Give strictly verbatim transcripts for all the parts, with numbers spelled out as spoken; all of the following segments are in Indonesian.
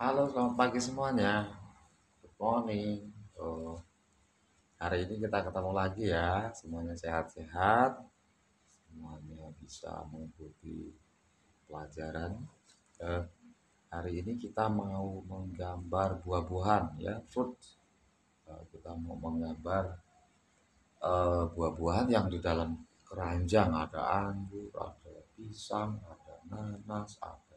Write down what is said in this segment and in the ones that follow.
Halo, selamat pagi semuanya. Good morning. Oh, hari ini kita ketemu lagi ya. Semuanya sehat-sehat. Semuanya bisa mengikuti pelajaran. Eh, hari ini kita mau menggambar buah-buahan ya, fruit. Eh, kita mau menggambar eh, buah-buahan yang di dalam keranjang ada anggur, ada pisang, ada nanas, ada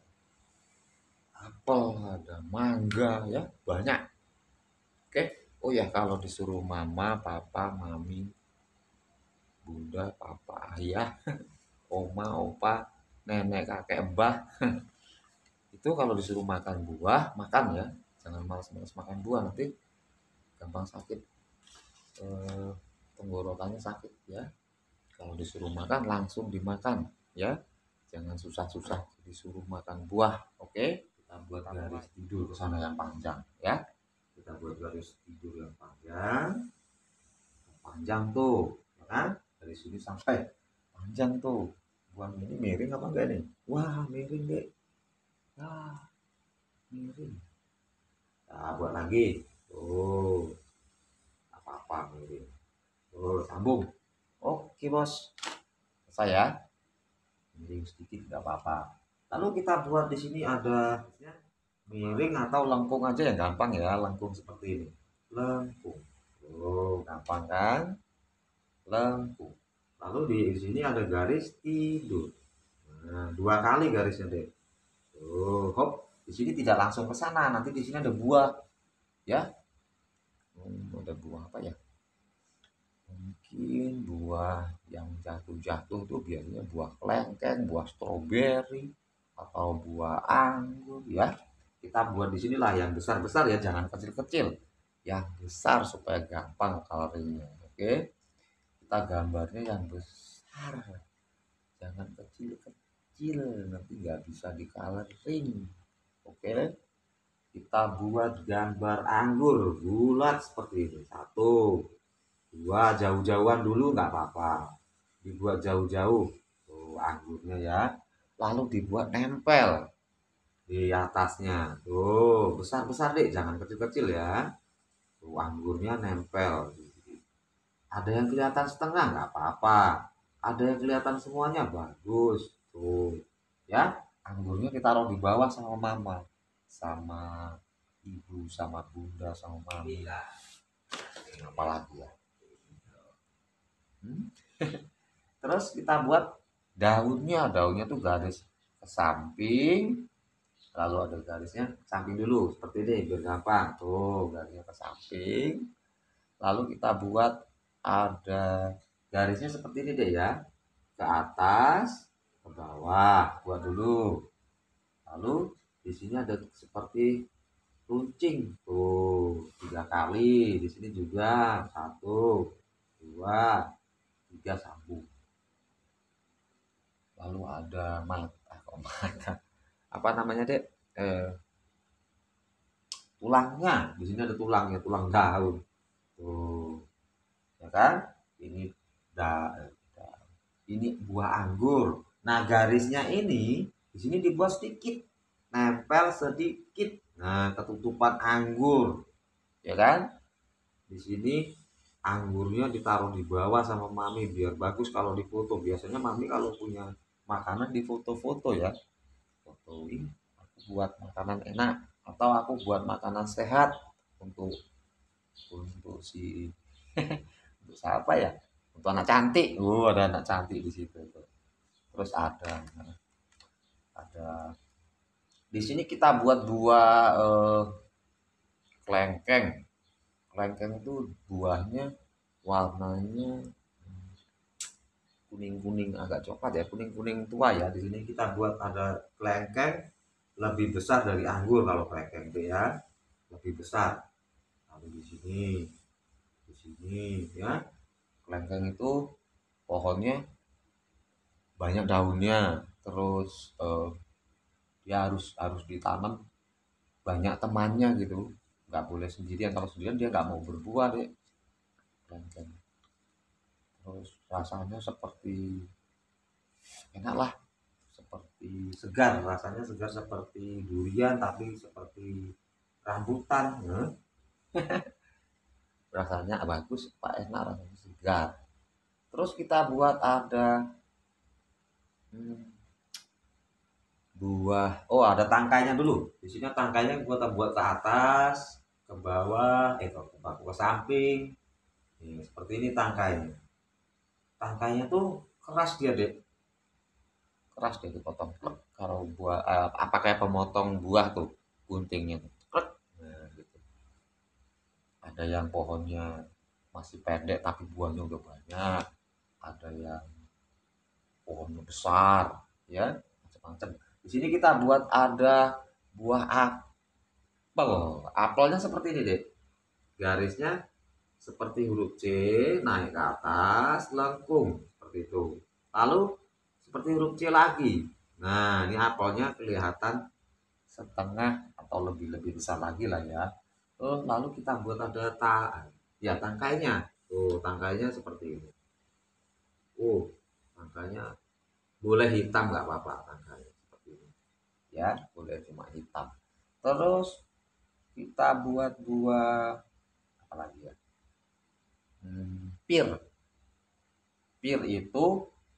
apel, ada mangga ya, banyak. Oke, oh ya kalau disuruh mama, papa, mami, bunda, papa, ayah, oma, opa, nenek, kakek, mbah, itu kalau disuruh makan buah, makan ya, jangan malas-malas makan buah nanti gampang sakit, eh, tenggorokannya sakit ya. Kalau disuruh makan langsung dimakan ya, jangan susah-susah disuruh makan buah. Oke, kita buat garis tidur ke sana yang panjang ya. Kita buat garis tidur yang panjang. Panjang tuh, ya kan? Dari sini sampai panjang tuh. Buang ini miring apa enggak nih? Wah, miring deh. Ah, miring. Nah, buat lagi. Tuh, apa-apa miring. Tuh, sambung. Oke, bos. Selesai ya. Miring sedikit enggak apa-apa. Lalu kita buat di sini ada miring atau lengkung aja yang gampang ya, lengkung seperti ini. Lengkung. Tuh, gampang kan? Lengkung. Lalu di sini ada garis tidur. Nah, dua kali garisnya deh. Tuh, hop. Di sini tidak langsung ke sana. Nanti di sini ada buah, ya. Hmm, ada buah apa ya? Mungkin buah yang jatuh-jatuh tuh biasanya buah kelengkeng, buah stroberi, atau buah anggur, ya. Kita buat di sinilah yang besar-besar ya, jangan kecil-kecil. Yang besar supaya gampang coloringnya. Oke. Kita gambarnya yang besar, jangan kecil-kecil, nanti nggak bisa di coloring. Oke, kita buat gambar anggur bulat seperti ini. Satu, dua, jauh-jauhan dulu nggak apa-apa, dibuat jauh-jauh tuh anggurnya ya, lalu dibuat nempel di atasnya. Tuh besar-besar deh, jangan kecil-kecil ya. Tuh anggurnya nempel. Ada yang kelihatan setengah nggak apa-apa, ada yang kelihatan semuanya bagus. Tuh ya, anggurnya kita taruh di bawah sama mama, sama ibu, sama bunda, sama mami, apalagi ya. Hmm? Terus kita buat daunnya, daunnya tuh garis ke samping, lalu ada garisnya samping dulu seperti ini biar gampang. Tuh garisnya ke samping, lalu kita buat ada garisnya seperti ini deh ya, ke atas, ke bawah, buat dulu. Lalu di sini ada seperti runcing tuh tiga kali, di sini juga satu, dua, tiga, sambung. Lalu ada mata, kok mata, apa namanya dek, eh, tulangnya, di sini ada tulangnya, tulang daun tuh, ya kan? Ini da, da, ini buah anggur. Nah garisnya ini di sini dibuat sedikit, nempel sedikit. Nah ketutupan anggur, ya kan? Di sini anggurnya ditaruh di bawah sama mami biar bagus kalau difoto. Biasanya mami kalau punya makanan di foto-foto ya, fotoin aku buat makanan enak atau aku buat makanan sehat untuk untuk si untuk siapa ya, untuk anak cantik. Oh ada anak cantik di situ tuh. Terus ada ada di sini kita buat buah eh, kelengkeng. Kelengkeng itu buahnya warnanya kuning-kuning agak coklat ya, kuning-kuning tua ya. Di sini kita buat ada kelengkeng lebih besar dari anggur. Kalau kelengkeng itu ya lebih besar. Lalu di sini, di sini ya, kelengkeng itu pohonnya banyak daunnya, terus eh, dia harus harus ditanam banyak temannya gitu, nggak boleh sendirian. Kalau sendirian dia nggak mau berbuah deh kelengkeng. Terus rasanya seperti enak lah, seperti seperti segar, rasanya segar seperti durian tapi seperti rambutan. Nah, rasanya bagus, Pak, enak, rasanya segar. Terus kita buat ada hmm, buah. Oh, ada tangkainya dulu. Di sini tangkainya kita buat ke atas, ke bawah, eh ke, ke, ke samping. Nih, seperti ini tangkainya. Tangkainya tuh keras dia, Dek. Keras dia dipotong. Klek. Kalau buah eh, apa kayak pemotong buah tuh, guntingnya tuh. Klek. Nah, gitu. Ada yang pohonnya masih pendek tapi buahnya udah banyak. Ada yang pohonnya besar, ya, macam-macam. Di sini kita buat ada buah apel. Apelnya seperti ini, Dek. Garisnya seperti huruf C, naik ke atas, lengkung seperti itu. Lalu seperti huruf C lagi. Nah, ini apelnya kelihatan setengah atau lebih-lebih besar lagi lah ya. Oh, lalu kita buat ada ta ya tangkainya. Tuh, tangkainya seperti ini. Oh, tangkainya boleh hitam nggak apa-apa tangkainya seperti ini. Ya, boleh cuma hitam. Terus kita buat buah apa lagi ya? Hmm, pir. Pir itu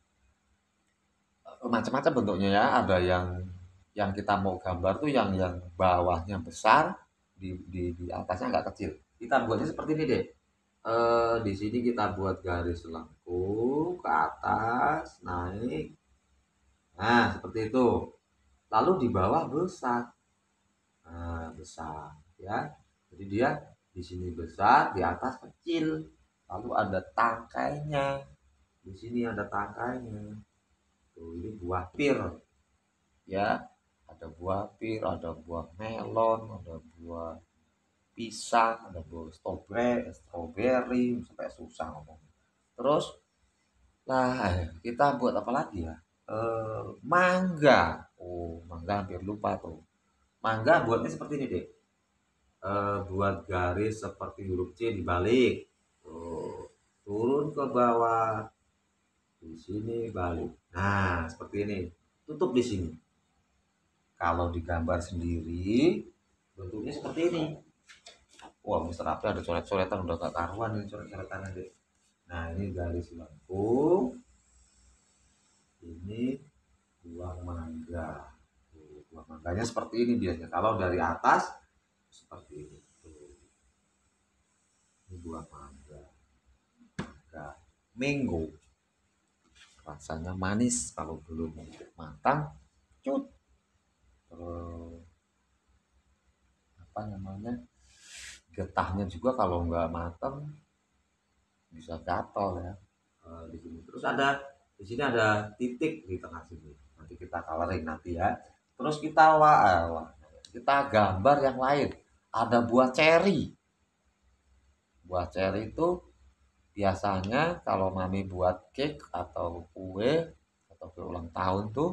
eh, macam-macam bentuknya ya. Ada yang yang kita mau gambar tuh yang yang bawahnya besar, di di, di atasnya agak kecil. Kita buatnya seperti ini deh. Eh, di sini kita buat garis lengkung ke atas, naik. Nah, seperti itu. Lalu di bawah besar. Nah, besar ya. Jadi dia di sini besar, di atas kecil. Lalu ada tangkainya. Di sini ada tangkainya. Tuh, ini buah pir. Ya, ada buah pir, ada buah melon, ada buah pisang, ada buah strawberry, strawberry sampai susah ngomong. Terus, lah kita buat apa lagi ya? Eh, mangga. Oh, mangga hampir lupa tuh. Mangga buatnya seperti ini deh. Eh, buat garis seperti huruf C dibalik. Tuh, turun ke bawah. Di sini balik. Nah, seperti ini. Tutup di sini. Kalau digambar sendiri, bentuknya seperti ini. Wah, mister April ada coret-coretan udah gak karuan ini coret-coretan deh. Nah, ini garis lengkung. Ini buah mangga. Tuh, buah mangganya seperti ini biasanya. Kalau dari atas seperti ini. Tuh. Ini buah mangga. Mangga. Mango. Rasanya manis kalau belum matang, cut. Terus apa namanya? Getahnya juga kalau nggak matang bisa gatal ya. E, di sini. Terus ada di sini ada titik di tengah sini. Nanti kita coloring nanti ya. Terus kita wah, kita gambar yang lain. Ada buah ceri. Buah ceri itu biasanya kalau mami buat cake atau kue atau kue ulang tahun tuh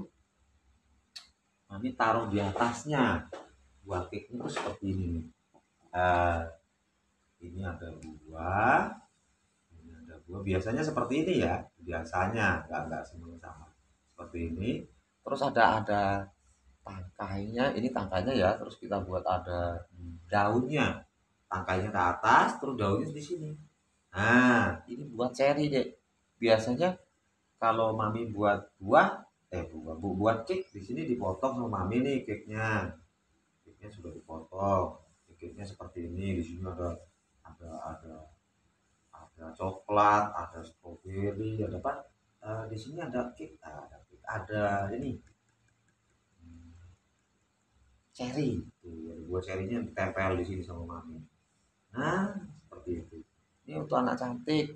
mami taruh di atasnya. Buah cake itu seperti ini nih. Uh, ini ada buah, ini ada buah. Biasanya seperti ini ya, biasanya nggak nggak semuanya sama. Seperti ini. Terus ada ada tangkainya, ini tangkainya ya. Terus kita buat ada daunnya, tangkainya ke atas, terus daunnya di sini. Nah, ini buat ceri deh. Biasanya kalau mami buat buah, eh buah, bu, buat cake di sini dipotong sama mami nih cake-nya. Cake-nya sudah dipotong. Cake-nya seperti ini. Di sini ada ada ada ada coklat, ada stroberi, ada apa? Uh, di sini ada cake, ada cake, ada ini hmm, cherry. Tuh, buah cerinya ditempel di sini sama mami. Nah, seperti itu. Ini untuk anak cantik.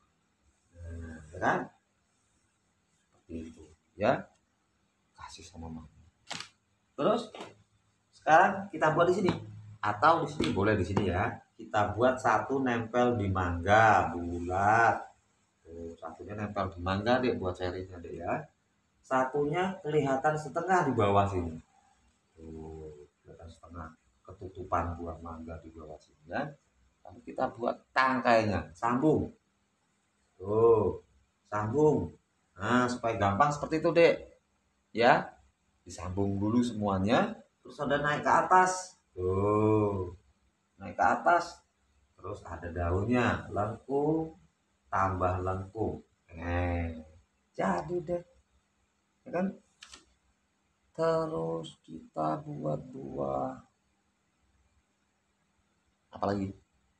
Nah, ya kan? Seperti itu, ya. Kasih sama mami. Terus sekarang kita buat di sini atau di sini boleh di sini ya. Kita buat satu nempel di mangga bulat. Tuh, satunya nempel di mangga deh buat cerinya deh ya. Satunya kelihatan setengah di bawah sini. Tuh, kelihatan setengah ketutupan buah mangga di bawah sini ya. Lalu kita buat tangkainya, sambung. Tuh, sambung. Nah, supaya gampang seperti itu, Dek. Ya. disambung dulu semuanya, terus ada naik ke atas, tuh naik ke atas, terus ada daunnya, lengkung tambah lengkung, eh jadi deh, ya kan. Terus kita buat buah apalagi,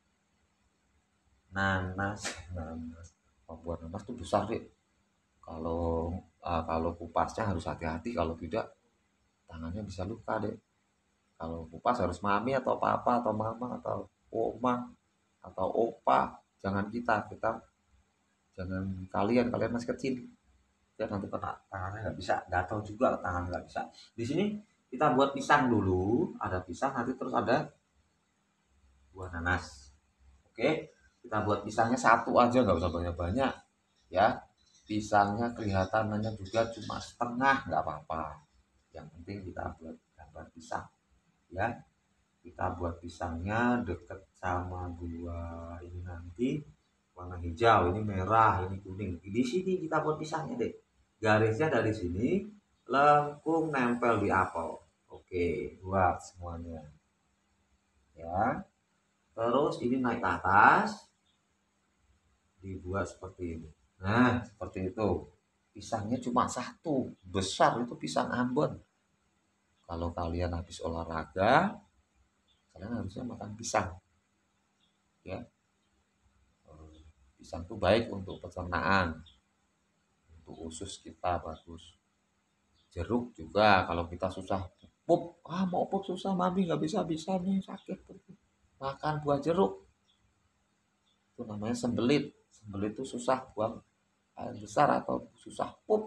nanas. Nanas, oh, buah nanas tuh besar deh. Kalau uh, kalau kupasnya harus hati-hati, kalau tidak tangannya bisa luka deh. Kalau kupas harus mami atau papa atau mama atau oma atau opa, jangan kita kita jangan kalian kalian masih kecil ya, nanti kena tangannya nggak bisa, gatal juga tangan nggak bisa. Di sini kita buat pisang dulu, ada pisang, nanti terus ada buah nanas. Oke, kita buat pisangnya satu aja, nggak usah banyak-banyak ya. Pisangnya kelihatannya juga cuma setengah, nggak apa-apa, yang penting kita buat gambar pisang ya. Kita buat pisangnya deket sama buah ini, nanti warna hijau, ini merah, ini kuning. Di sini kita buat pisangnya deh, garisnya dari sini lengkung nempel di apel. Oke, buat semuanya ya. Terus ini naik ke atas, dibuat seperti ini. Nah, seperti itu. Pisangnya cuma satu, besar, itu pisang Ambon. Kalau kalian habis olahraga, kalian harusnya makan pisang ya. Pisang itu baik untuk pencernaan, untuk usus kita bagus. Jeruk juga, kalau kita susah pup, ah mau pup susah mami nggak bisa bisa nih sakit, makan buah jeruk, itu namanya sembelit. Sembelit itu susah buang air besar atau susah pup.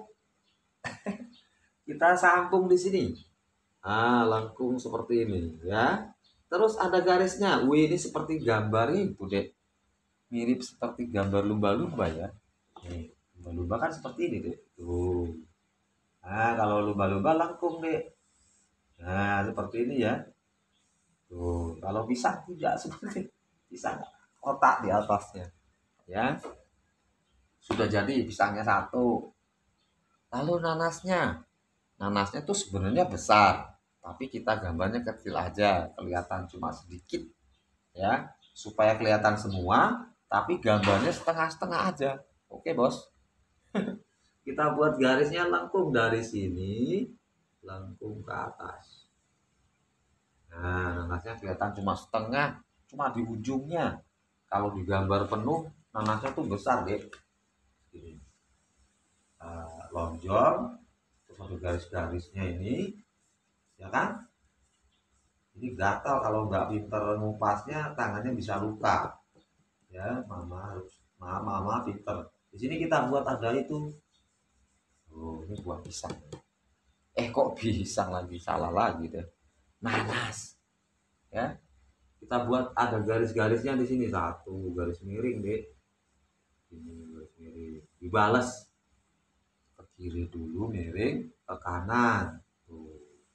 Kita sambung di sini, ah lengkung seperti ini ya. Terus ada garisnya, wih ini seperti gambar itu deh, mirip seperti gambar lumba-lumba ya. Nih, lumba-lumba kan seperti ini deh tuh. Nah kalau lumba-lumba lengkung deh, nah seperti ini ya. Tuh, kalau pisang tidak seperti pisang, kotak di atasnya ya. Sudah jadi pisangnya satu. Lalu nanasnya, nanasnya tuh sebenarnya besar, tapi kita gambarnya kecil aja, kelihatan cuma sedikit ya, supaya kelihatan semua tapi gambarnya setengah-setengah aja. Oke bos. Kita buat garisnya lengkung dari sini, lengkung ke atas. Nah nanasnya kelihatan cuma setengah, cuma di ujungnya. Kalau digambar penuh nanasnya tuh besar deh. Ini uh, lonjong, terus ada garis-garisnya ini ya kan. Ini gatal, kalau nggak pinter ngupasnya tangannya bisa luka ya. Mama harus mama mama pinter. Di sini kita buat ada itu. Oh ini buah pisang, eh kok pisang lagi, salah lagi deh, nanas ya. Kita buat ada garis-garisnya di sini, satu garis miring deh, ini garis miring dibalas ke kiri dulu, miring ke kanan, tuh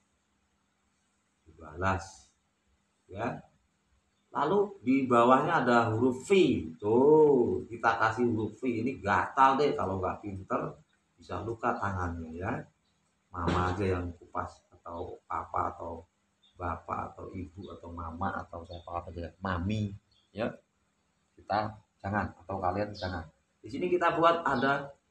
dibalas ya. Lalu di bawahnya ada huruf V, tuh kita kasih huruf V. Ini gatal deh, kalau nggak pinter bisa luka tangannya ya. Mama aja yang kupas, atau papa atau bapak atau ibu atau mama atau siapa aja, mami ya. Kita jangan, atau kalian jangan. Di sini kita buat ada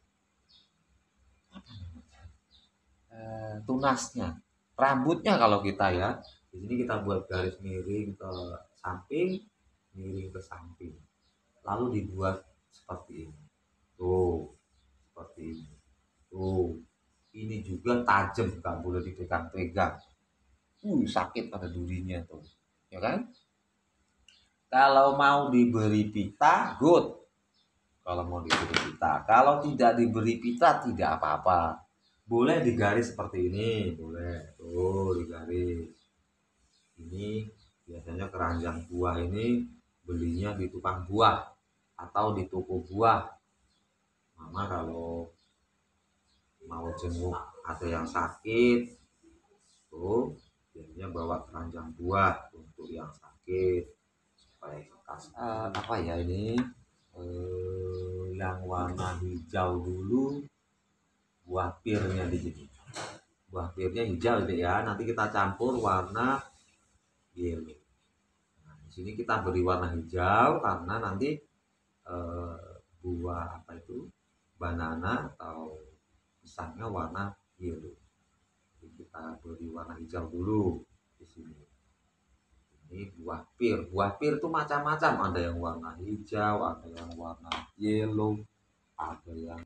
eh, tunasnya, rambutnya kalau kita ya. Di sini kita buat garis miring ke samping, miring ke samping, lalu dibuat seperti ini. Tuh, seperti ini. Tuh, ini juga tajam, nggak boleh dipegang-pegang. Uh, sakit pada durinya tuh, ya kan? Kalau mau diberi pita, good. Kalau mau diberi pita, kalau tidak diberi pita tidak apa-apa. Boleh digaris seperti ini, boleh. Tuh, digaris. Ini biasanya keranjang buah ini belinya di tukang buah atau di toko buah. Mama kalau mau jenguk ada yang sakit tuh biasanya bawa keranjang buah untuk yang sakit, supaya kas uh, apa ya ini uh, yang warna hijau dulu, buah pirnya di sini, buah pirnya hijau deh ya. Nanti kita campur warna yellow. Nah, di sini kita beri warna hijau karena nanti eh, buah apa itu banana atau pisangnya warna yellow. Jadi kita beri warna hijau dulu di sini. Ini buah pir. Buah pir itu macam-macam. Ada yang warna hijau, ada yang warna yellow, ada yang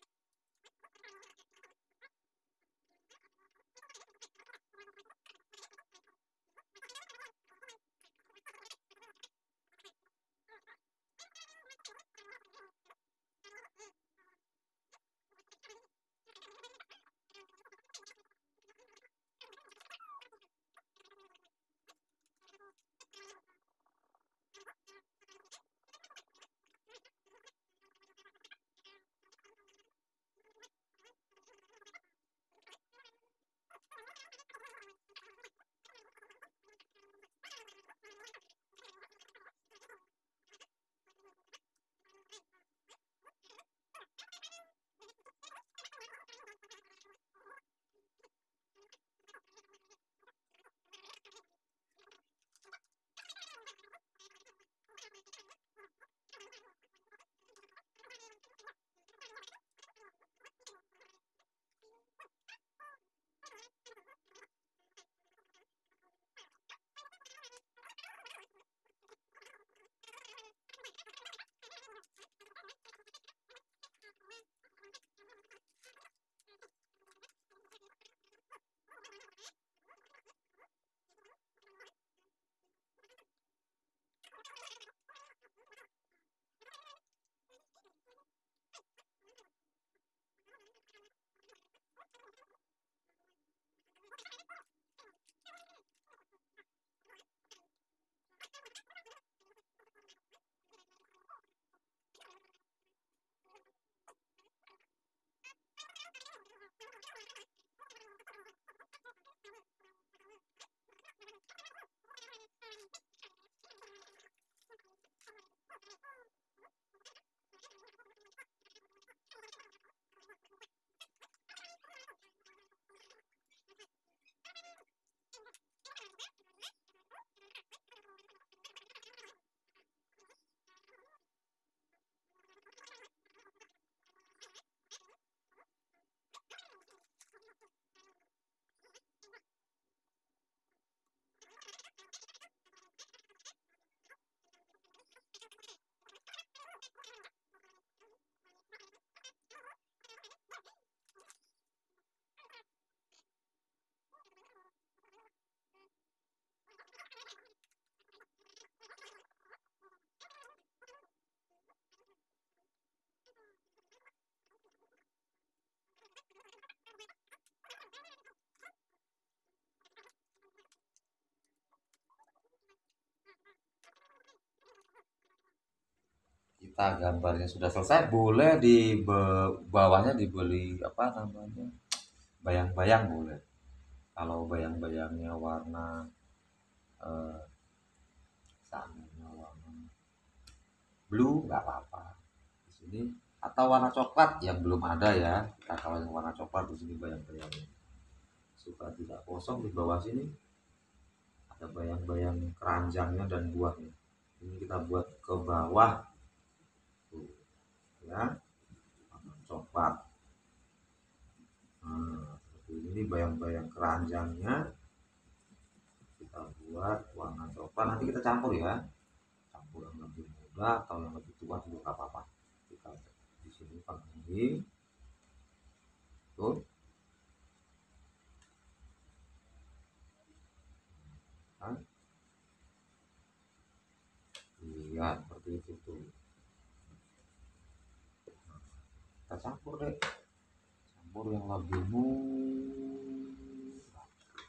kita gambarnya sudah selesai, boleh di bawahnya dibeli apa namanya bayang-bayang boleh. Kalau bayang-bayangnya warna eh, misalnya warna blue nggak apa-apa di sini, atau warna coklat yang belum ada ya. Kita kalau yang warna coklat di sini bayang-bayangnya supaya tidak kosong. Di bawah sini ada bayang-bayang keranjangnya dan buahnya. Ini kita buat ke bawah tuh, ya warna coklat. Nah, seperti ini bayang-bayang keranjangnya kita buat warna coklat. Nanti kita campur ya, campur yang lebih muda atau yang lebih tua juga nggak apa-apa. Kita di sini pakai tuh kan, lihat seperti itu tuh. Kita campur deh, campur yang lebih muda.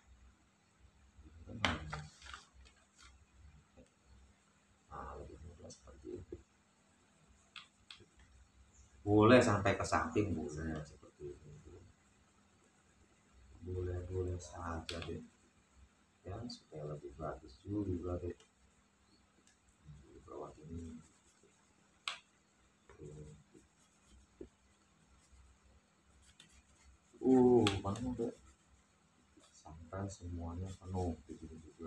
Nah, lebih muda seperti itu. Boleh sampai ke samping, boleh seperti itu. Boleh-boleh saja deh. Ya, supaya lebih bagus juga deh. Di bawah ini. Uh, mana udah sampai semuanya penuh di sini juga,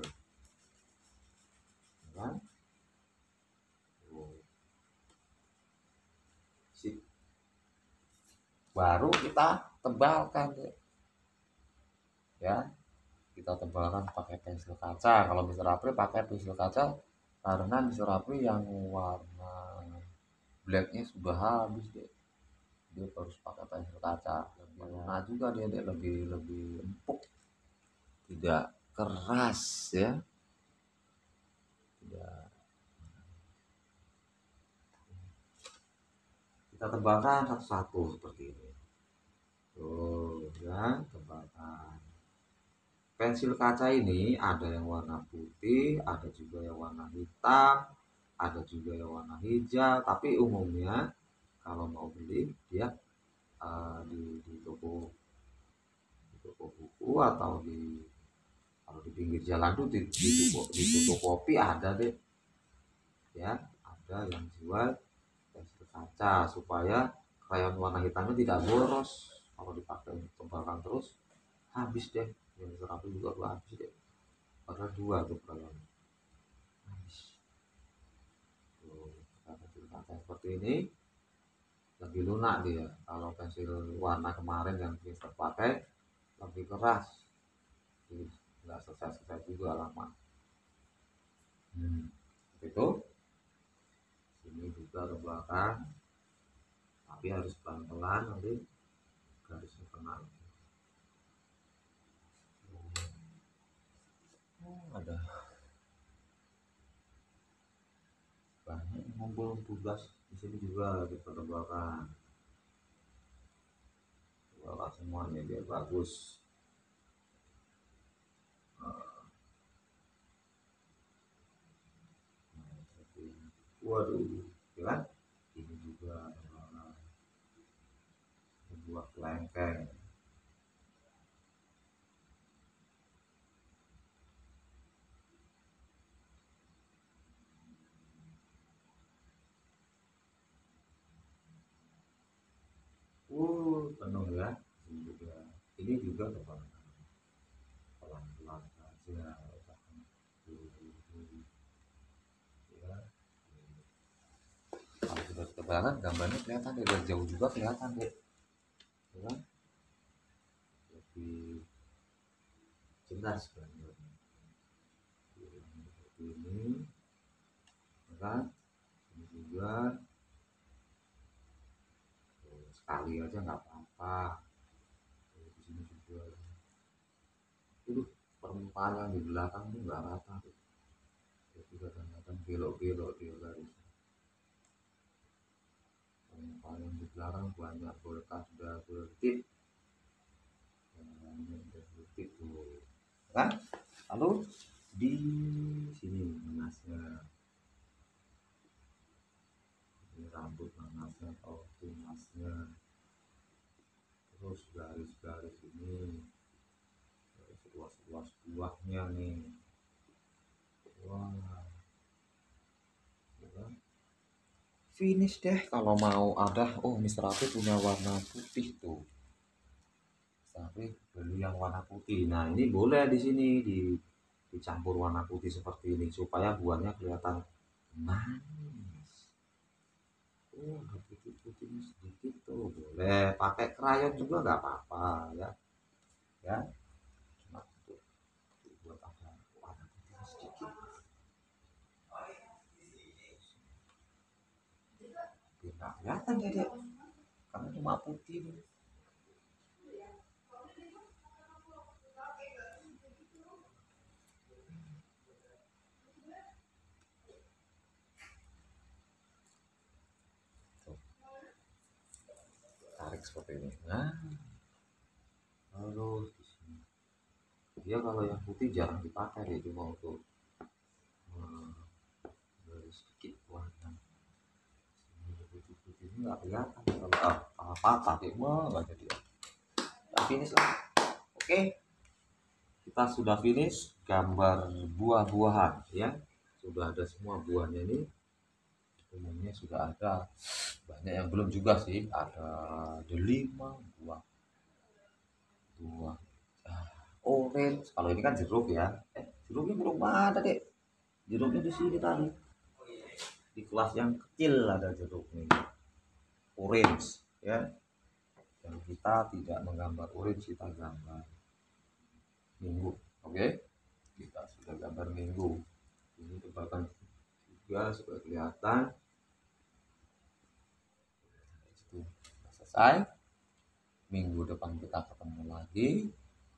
ya kan? Oh, sip. Baru kita tebalkan ya, kita tebalkan pakai pensil kaca. Kalau Mister Apri pakai pensil kaca karena Mister Apri yang warna blacknya sudah habis deh, dia harus pakai pensil kaca. Lebih lunak juga dia deh, lebih lebih empuk, tidak keras ya, tidak. Kita tebalkan satu-satu seperti ini. Tuh ya, tebalkan. Pensil kaca ini ada yang warna putih, ada juga yang warna hitam, ada juga yang warna hijau. Tapi umumnya kalau mau beli dia uh, di, di toko di toko buku atau di kalau di pinggir jalan tuh di, di toko di toko kopi ada deh, ya ada yang jual pensil kaca supaya krayon warna hitamnya tidak boros. Kalau dipakai untuk tebalkan terus habis deh, yang serapi juga habis deh, padahal dua tuh krayon habis. Tuh, pensil kaca seperti ini lebih lunak dia. Kalau pensil warna kemarin yang kita pakai lebih keras, jadi nggak selesai-selesai juga lama. Hmm, itu sini juga tebalkan, tapi harus pelan-pelan nanti garisnya kena. Oh, ada banyak ngumpul tugas di sini juga kita tebalkan, tebalkan semuanya biar bagus. Waduh, ya, ini juga sebuah kelengkeng. Uh, penuh ya. Ini juga, ini juga pelan-pelan saja. Ya. Kalau sudah tebalan gambarnya kelihatan deh, dari jauh juga kelihatan deh, ya. Lebih jelas gambarnya. Seperti ini, ya kan? Ini juga sekali aja nggak apa-apa. Di sini juga, itu permukaan yang di belakang tuh nggak rata tuh, jadi kadang-kadang belok-belok dia garis. Permukaan yang di belakang banyak bekas sudah bertip, bertip tuh, kan? Lalu di sini nanasnya, ini rambut nanasnya atau tunasnya, terus garis-garis ini, seluas-luas buahnya nih. Wah, ya. Finish deh. Kalau mau ada, oh Mister Apri punya warna putih tuh, tapi beli yang warna putih. Nah ini boleh di sini di dicampur warna putih seperti ini supaya buahnya kelihatan manis. Oh, ada putih-putihnya sedikit tuh, boleh pakai krayon juga nggak apa-apa ya, ya. Cuma untuk buat ada warna putih sedikit, biar nggak kelihatan ya deh, karena cuma putih nih. Tarik seperti ini. Nah, terus di sini. Dia kalau yang putih jarang dipakai deh, cuma untuk hmm, sedikit warna. Putih-putih ini nggak kelihatan kalau ah, apa-apa deh, mah nggak jadi. Kita finish lah. Oke, kita sudah finish gambar buah-buahan ya. Sudah ada semua buahnya ini. Umumnya sudah ada, banyak yang belum juga sih, ada lima buah buah ah, orange orange. Kalau ini kan jeruk ya. Eh, jeruknya belum ada, Dek. Jeruknya di sini tadi. Di kelas yang kecil ada jeruknya. Orange, ya. Dan kita tidak menggambar orange, kita gambar minggu. Oke? Kita sudah gambar minggu. Ini tebakan juga supaya kelihatan. Itu selesai. Minggu depan kita ketemu lagi.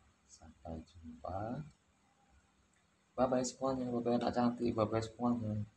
Sampai jumpa. Bye bye semuanya, bye bye anak cantik, bye bye semuanya.